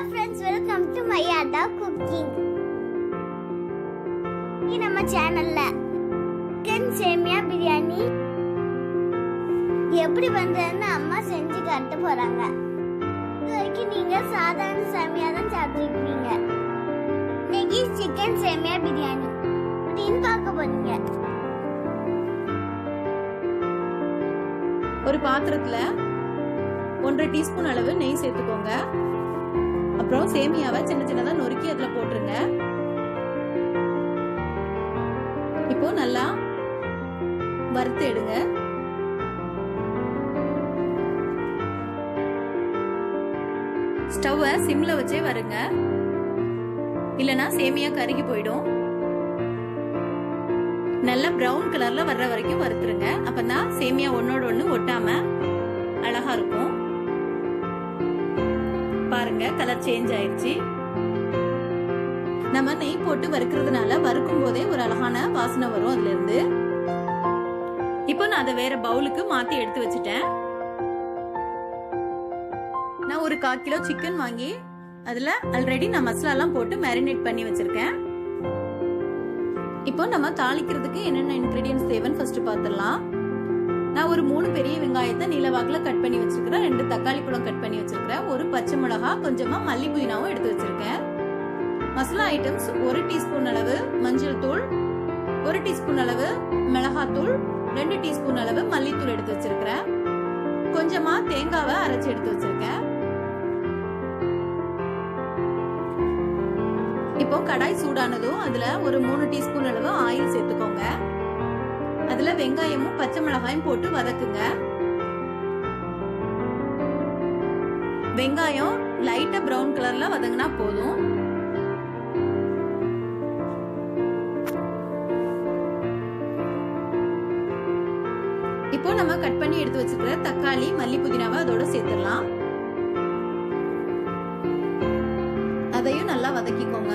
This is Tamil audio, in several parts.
friends, welcome to Mayada Cooking. In our channel chicken சேமியா பிரியாணி எப்படி பண்றதுன்னு அம்மா செஞ்சு காட்ட போறாங்க. இதுவரைக்கும் நீங்க சாதாரண சேமியா தான் சாப்பிட்டுருக்கீங்க. இன்னைக்கு சிக்கன் சேமியா பிரியாணி அப்படின்னு பார்க்க போறீங்க. ஒரு பாத்திரத்துல 1.5 டீஸ்பூன் அளவு நெய் சேர்த்துக்கோங்க. அப்புறம் சேமியாவை சின்ன சின்னதா நொறுக்கி அதுல போட்டுருங்க. இப்போ நல்லா வறுத்து எடுங்க. ஸ்டவ்வை சிம்ல வச்சே வருங்க, இல்லனா சேமியா கருகி போயிடும். நல்லா பிரவுன் கலர்ல வர்ற வரைக்கும் வறுத்துருங்க. அப்பதான் சேமியா ஒன்னோட ஒண்ணு ஒட்டாம அழகா இருக்கும். பாருங்க, கலர் சேஞ்ச் ஆயிடுச்சு. நம்ம நெய் போட்டு வறுக்கிறதுனால வறுக்கும் போதே ஒரு அழகான வாசனை வரும் அதுல இருந்து. இப்போ நான் அதை வேற பவுலுக்கு மாத்தி எடுத்து வச்சுட்டேன். நான் ஒரு 1/4 கிலோ சிக்கன் வாங்கி அதுல ஆல்ரெடி நான் மசாலா எல்லாம் போட்டு மேரினேட் பண்ணி வச்சிருக்கேன். இப்போ நம்ம தாளிக்கிறதுக்கு என்னென்ன இன்கிரிடியன்ஸ் தேவைன்னு ஃபர்ஸ்ட் பார்த்துடலாம். நான் ஒரு 3 பெரிய வெங்காயத்தை நீளவாக்குல கட் பண்ணி வச்சிருக்கிறேன். 2 தக்காளி பழம் கட் பண்ணி வச்சிருக்கிறேன். ஒரு பச்சை மிளகா, கொஞ்சமா மல்லி புதினாவும் எடுத்து வச்சிருக்கேன். மசாலா ஐட்டம்ஸ் 1 டீஸ்பூன் அளவு மஞ்சள் தூள், 1 டீஸ்பூன் அளவு மிளகாத்தூள், 2 டீஸ்பூன் அளவு மல்லித்தூள் எடுத்து வச்சிருக்கிறேன். கொஞ்சமா தேங்காவை அரைச்சு எடுத்து வச்சிருக்கேன். இப்போ கடாய் சூடானதும் அதுல ஒரு 3 டீஸ்பூன் அளவு ஆயில் சேர்த்துக்கோங்க. அதுல வெங்காயமும் பச்சை மிளகாயும் போட்டு வதக்குங்க. வெங்காயம் லைட்டா பிரவுன் கலர்ல வதங்கினா போதும். இப்போ நம்ம கட் பண்ணி எடுத்து வச்சிருக்கிற தக்காளி, மல்லி புதினாவை அதோட சேர்த்துடலாம். அதையும் நல்லா வதக்கிக்கோங்க.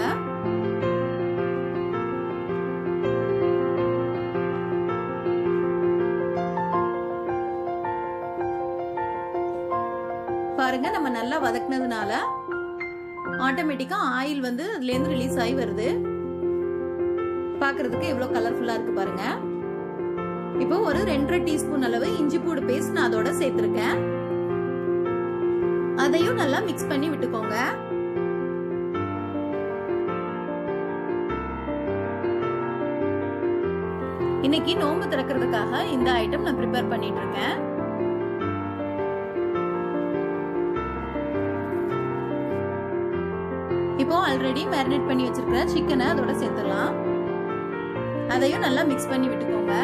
பாருங்க, நம்ம நல்லா வதக்குனதுனால ஆட்டோமேட்டிக்கா ஆயில் வந்து அதுல இருந்து ரிலீஸ் ஆகி வருது. பாக்குறதுக்கு எவ்வளவு கலர்ஃபுல்லா இருக்கு பாருங்க. இப்போ ஒரு 2.5 டீஸ்பூன் அளவு இஞ்சி பூடு பேஸ்ட் நான் அதோட சேர்த்திருக்கேன். அதையும் நல்லா மிக்ஸ் பண்ணி விட்டுக்கோங்க. இன்னைக்கு நோம்பு திறக்கிறதுக்காக இந்த ஐட்டம் நான் ப்ரிப்பேர் பண்ணிட்டு இருக்கேன். இப்போ ஆல்ரெடி மேரினேட் பண்ணி வச்சிருக்கிற சிக்கனை அதோட சேர்த்துடலாம். அதையும் நல்லா மிக்ஸ் பண்ணி விட்டுக்கோங்க.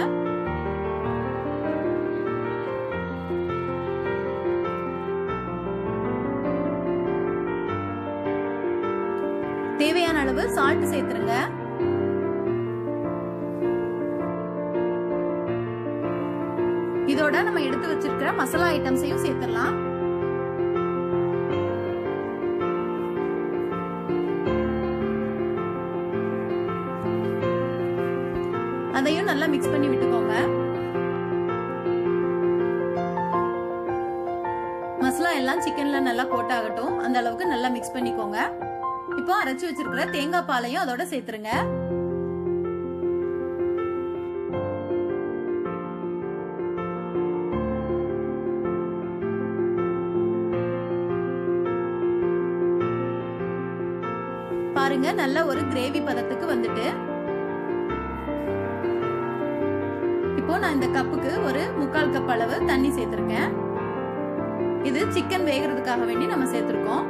தேவையான அளவு சால்ட் சேர்த்துருங்க. இதோட நம்ம எடுத்து வச்சிருக்கிற மசாலா ஐட்டம்ஸையும் சேர்த்துடலாம். அதையும் நல்லா மிக்ஸ் பண்ணி விட்டுக்கோங்க. மசாலா எல்லாம் சிக்கன்ல நல்லா கோட் ஆகட்டும், அந்த அளவுக்கு நல்லா மிக்ஸ் பண்ணிக்கோங்க. இப்போ அரைச்சு வச்சிருக்கிற தேங்காய் பாலையும் அதோட சேர்த்துருங்க. பாருங்க, நல்ல ஒரு கிரேவி பதத்துக்கு வந்துட்டு. இப்போ நான் இந்த கப்புக்கு ஒரு 1/4 கப் அளவு தண்ணி சேர்த்திருக்கேன். இது சிக்கன் வேகிறதுக்காக வேண்டி நம்ம சேர்த்திருக்கோம்.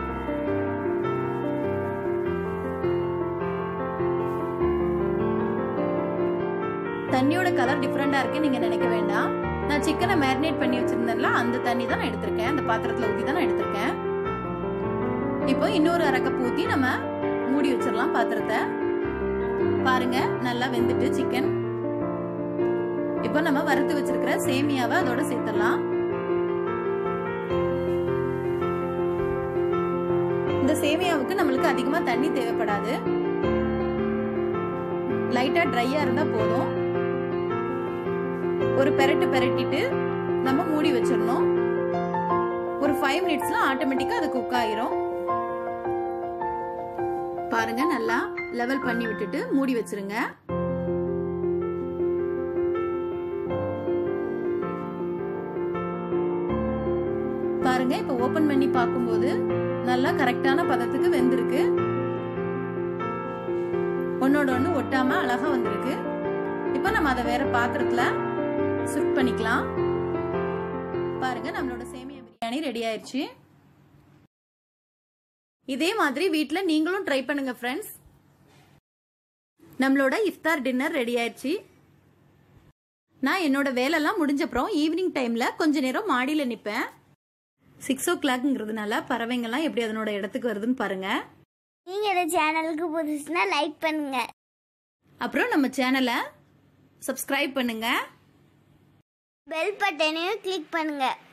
தண்ணியோட கலர் டிஃபரெண்டா இருக்கு நீங்க நினைக்க வேண்டாம். நான் சிக்கனை மேரினேட் பண்ணி வச்சிருந்தேன்ல, அந்த தண்ணி தான் நான் எடுத்திருக்கேன். அந்த பாத்திரத்துல ஊத்தி தான் நான் எடுத்திருக்கேன். இப்போ இன்னொரு 1/2 கப் ஊத்தி நம்ம மூடி வச்சிடலாம் பாத்திரத்தை. பாருங்க, நல்லா வெந்துட்டு சிக்கன். இப்போ நம்ம வறுத்து வச்சிருக்கிற சேமியாவை அதோட சேர்த்துடலாம். இந்த சேமியாவுக்கு நம்மளுக்கு அதிகமா தண்ணி தேவைப்படாது. லைட்டா ட்ரையா இருந்தா போதும். ஒரு பெரட்டு பெரட்டிட்டு நம்ம மூடி வச்சிடணும். ஒரு 5 மினிட்ஸ்ல ஆட்டோமேட்டிக்கா அது குக் ஆயிரும். பாருங்க, நல்லா லெவல் பண்ணி விட்டுட்டு மூடி வச்சிருங்க. பாருங்க, இப்ப ஓபன் பண்ணி பார்க்கும்போது நல்லா கரெக்டான பதத்துக்கு வெந்திருக்கு. ஒன்னோட ஒண்ணு ஒட்டாம அழகா வந்திருக்கு. இப்ப நம்ம அதை வேற பாத்திரத்துல ஷிஃப்ட் பண்ணிக்கலாம். பாருங்க, நம்மளோட சேமியா பிரியாணி ரெடி ஆயிருச்சு. இதே மாதிரி வீட்ல நீங்களும் ட்ரை பண்ணுங்க ஃப்ரெண்ட்ஸ். நம்மளோட இஃப்தார் டின்னர் ரெடி ஆயிருச்சு. நான் என்னோட வேலைலாம் முடிஞ்சப்புறம் ஈவினிங் டைம்ல கொஞ்ச நேரம் மாடியில நிப்பேன். 6 o'clockங்கிறதுனால பறவைங்கெல்லாம் எப்படி அதனோட இடத்துக்கு வருதுன்னு பாருங்க. நீங்க இந்த சேனலுக்கு புதுசுனா லைக் பண்ணுங்க. அப்புறம் நம்ம சேனலை சப்ஸ்கிரைப் பண்ணுங்க. பெல் பட்டனையும் கிளிக் பண்ணுங்க.